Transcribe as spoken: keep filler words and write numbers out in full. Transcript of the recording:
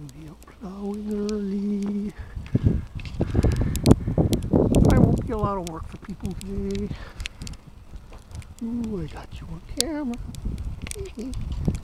be out plowing early. I won't be a lot of work for people today. Ooh, I got you on camera.